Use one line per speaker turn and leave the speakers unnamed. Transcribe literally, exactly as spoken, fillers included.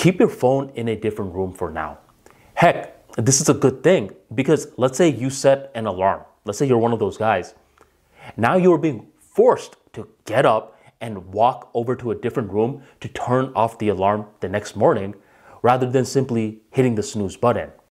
keep your phone in a different room for now. Heck, this is a good thing because let's say you set an alarm. Let's say you're one of those guys. Now you're being forced to get up and walk over to a different room to turn off the alarm the next morning rather than simply hitting the snooze button.